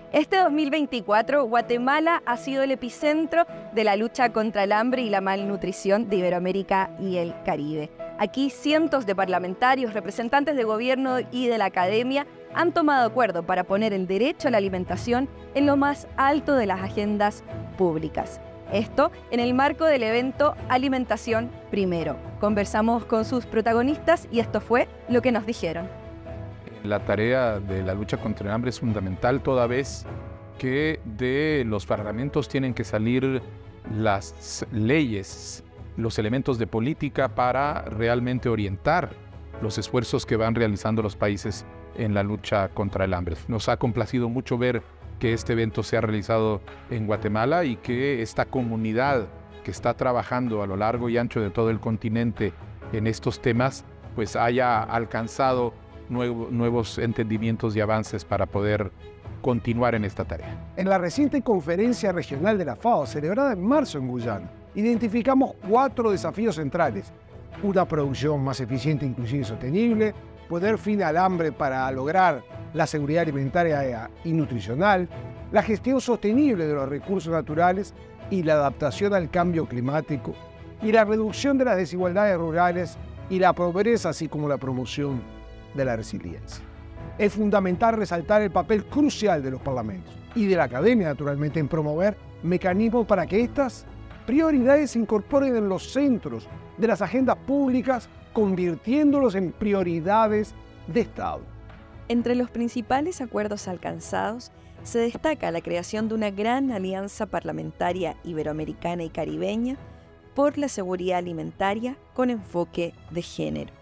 Este 2024, Guatemala ha sido el epicentro de la lucha contra el hambre y la malnutrición de Iberoamérica y el Caribe. Aquí cientos de parlamentarios, representantes de gobierno y de la academia han tomado acuerdo para poner el derecho a la alimentación en lo más alto de las agendas públicas. Esto en el marco del evento Alimentación Primero. Conversamos con sus protagonistas y esto fue lo que nos dijeron. La tarea de la lucha contra el hambre es fundamental toda vez que de los parlamentos tienen que salir las leyes, los elementos de política para realmente orientar los esfuerzos que van realizando los países en la lucha contra el hambre. Nos ha complacido mucho ver que este evento se ha realizado en Guatemala y que esta comunidad que está trabajando a lo largo y ancho de todo el continente en estos temas, pues haya alcanzado nuevos entendimientos y avances para poder continuar en esta tarea. En la reciente conferencia regional de la FAO, celebrada en marzo en Guyana, identificamos 4 desafíos centrales: una producción más eficiente, inclusiva y sostenible, poner fin al hambre para lograr la seguridad alimentaria y nutricional, la gestión sostenible de los recursos naturales y la adaptación al cambio climático, y la reducción de las desigualdades rurales y la pobreza, así como la promoción de la resiliencia. Es fundamental resaltar el papel crucial de los parlamentos y de la academia, naturalmente, en promover mecanismos para que estas prioridades se incorporen en los centros de las agendas públicas, convirtiéndolos en prioridades de Estado. Entre los principales acuerdos alcanzados se destaca la creación de una gran alianza parlamentaria iberoamericana y caribeña por la seguridad alimentaria con enfoque de género.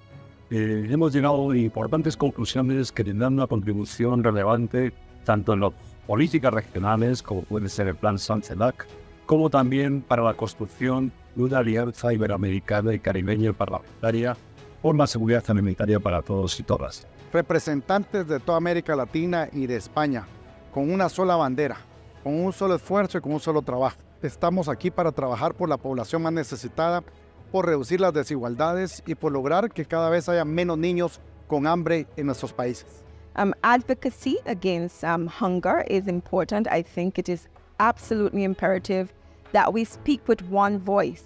Hemos llegado a importantes conclusiones que tendrán una contribución relevante tanto en las políticas regionales, como puede ser el Plan SAN-CELAC, como también para la construcción de una alianza iberoamericana y caribeña parlamentaria por la seguridad alimentaria para todos y todas. Representantes de toda América Latina y de España, con una sola bandera, con un solo esfuerzo y con un solo trabajo. Estamos aquí para trabajar por la población más necesitada, por reducir las desigualdades y por lograr que cada vez haya menos niños con hambre en nuestros países. Advocacy against hunger is important. I think it is absolutely imperative that we speak with one voice,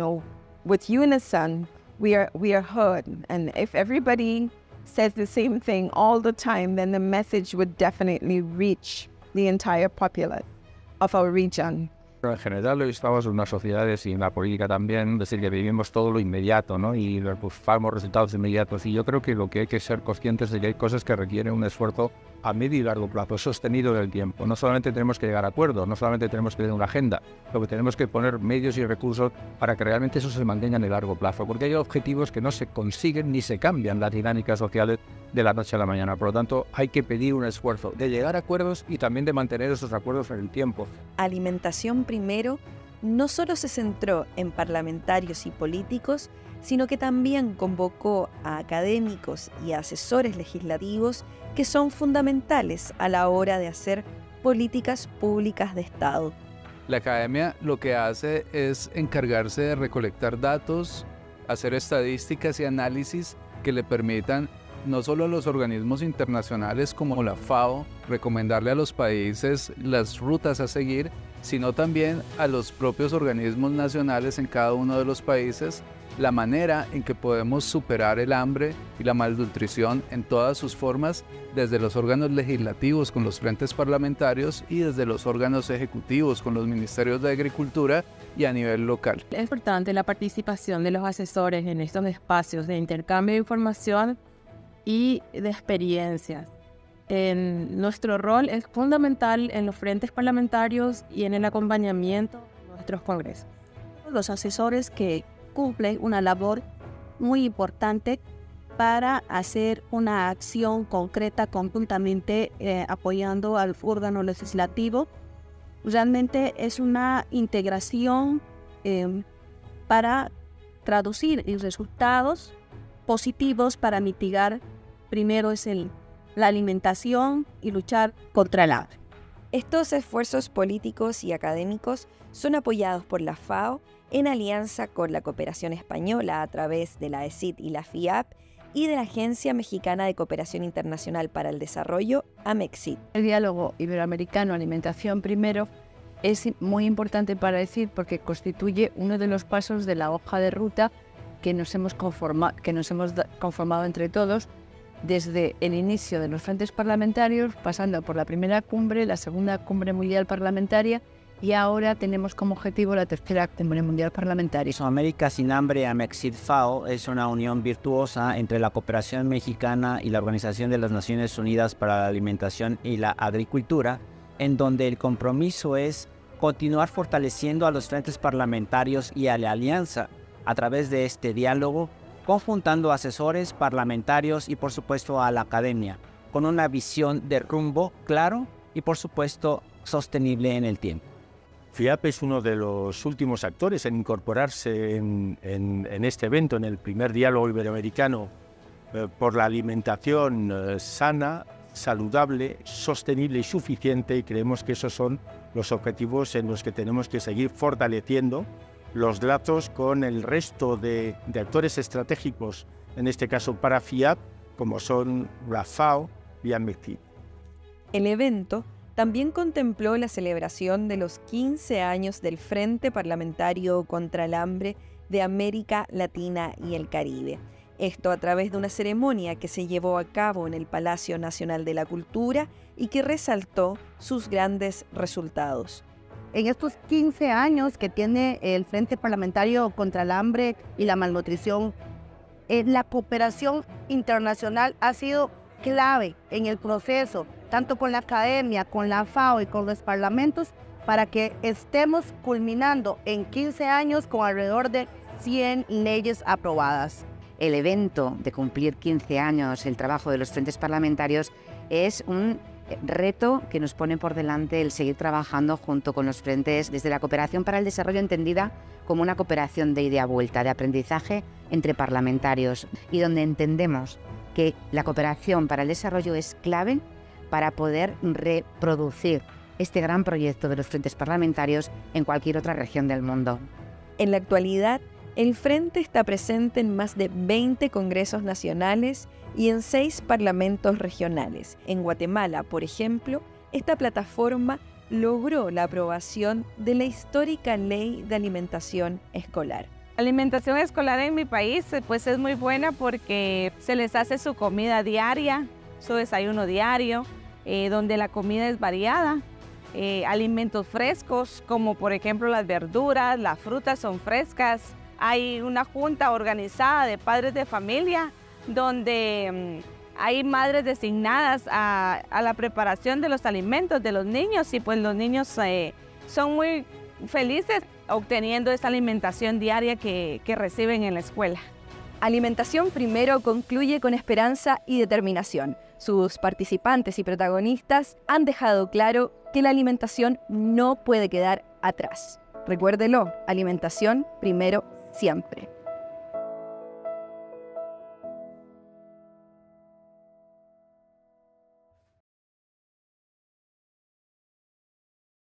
with unison. We are heard, and if everybody says the same thing all the time, then the message would definitely reach the entire populace of our region. En general, hoy estamos en unas sociedades y en la política también, es decir, que vivimos todo lo inmediato, ¿no? Y buscamos resultados inmediatos. Y yo creo que lo que hay que ser conscientes de que hay cosas que requieren un esfuerzo a medio y largo plazo, sostenido en el tiempo. No solamente tenemos que llegar a acuerdos, no solamente tenemos que tener una agenda, lo que tenemos que poner medios y recursos para que realmente eso se mantenga en el largo plazo, porque hay objetivos que no se consiguen ni se cambian las dinámicas sociales de la noche a la mañana. Por lo tanto, hay que pedir un esfuerzo de llegar a acuerdos y también de mantener esos acuerdos en el tiempo. Alimentación Primero no solo se centró en parlamentarios y políticos, sino que también convocó a académicos y asesores legislativos que son fundamentales a la hora de hacer políticas públicas de Estado. La academia lo que hace es encargarse de recolectar datos, hacer estadísticas y análisis que le permitan no solo a los organismos internacionales como la FAO recomendarle a los países las rutas a seguir, sino también a los propios organismos nacionales en cada uno de los países la manera en que podemos superar el hambre y la malnutrición en todas sus formas, desde los órganos legislativos con los frentes parlamentarios y desde los órganos ejecutivos con los ministerios de Agricultura y a nivel local. Es importante la participación de los asesores en estos espacios de intercambio de información y de experiencias. Nuestro rol es fundamental en los frentes parlamentarios y en el acompañamiento de nuestros congresos. Los asesores que cumplen una labor muy importante para hacer una acción concreta conjuntamente apoyando al órgano legislativo. Realmente es una integración para traducir en resultados positivos para mitigar, primero es la alimentación y luchar contra el hambre. Estos esfuerzos políticos y académicos son apoyados por la FAO en alianza con la cooperación española a través de la ECID y la FIAP y de la Agencia Mexicana de Cooperación Internacional para el Desarrollo, Amexit. El diálogo iberoamericano Alimentación Primero es muy importante para decir porque constituye uno de los pasos de la hoja de ruta que nos hemos conformado entre todos desde el inicio de los frentes parlamentarios, pasando por la primera cumbre, la segunda cumbre mundial parlamentaria y ahora tenemos como objetivo la tercera cumbre mundial parlamentaria. Mesoamérica sin hambre, Amexit-FAO, es una unión virtuosa entre la cooperación mexicana y la Organización de las Naciones Unidas para la Alimentación y la Agricultura, en donde el compromiso es continuar fortaleciendo a los frentes parlamentarios y a la alianza a través de este diálogo, conjuntando asesores parlamentarios y por supuesto a la academia, con una visión de rumbo claro y por supuesto sostenible en el tiempo. FIAP es uno de los últimos actores en incorporarse en este evento, en el primer diálogo iberoamericano por la alimentación sana, saludable, sostenible y suficiente, y creemos que esos son los objetivos en los que tenemos que seguir fortaleciendo los lazos con el resto de actores estratégicos, en este caso para FIAP, como son la FAO y Amexit. El evento también contempló la celebración de los 15 años del Frente Parlamentario contra el Hambre de América Latina y el Caribe. Esto a través de una ceremonia que se llevó a cabo en el Palacio Nacional de la Cultura y que resaltó sus grandes resultados. En estos 15 años que tiene el Frente Parlamentario contra el Hambre y la Malnutrición, la cooperación internacional ha sido clave en el proceso, tanto con la academia, con la FAO y con los parlamentos, para que estemos culminando en 15 años con alrededor de 100 leyes aprobadas. El evento de cumplir 15 años el trabajo de los frentes parlamentarios es un reto que nos pone por delante el seguir trabajando junto con los frentes desde la cooperación para el desarrollo entendida como una cooperación de ida y vuelta, de aprendizaje entre parlamentarios y donde entendemos que la cooperación para el desarrollo es clave para poder reproducir este gran proyecto de los frentes parlamentarios en cualquier otra región del mundo. En la actualidad, el Frente está presente en más de 20 congresos nacionales y en 6 parlamentos regionales. En Guatemala, por ejemplo, esta plataforma logró la aprobación de la histórica Ley de Alimentación Escolar. La alimentación escolar en mi país pues es muy buena porque se les hace su comida diaria, su desayuno diario, donde la comida es variada. Alimentos frescos, como por ejemplo las verduras, las frutas son frescas. Hay una junta organizada de padres de familia donde hay madres designadas a la preparación de los alimentos de los niños y pues los niños son muy felices obteniendo esa alimentación diaria que reciben en la escuela. Alimentación Primero concluye con esperanza y determinación. Sus participantes y protagonistas han dejado claro que la alimentación no puede quedar atrás. Recuérdelo, alimentación primero siempre.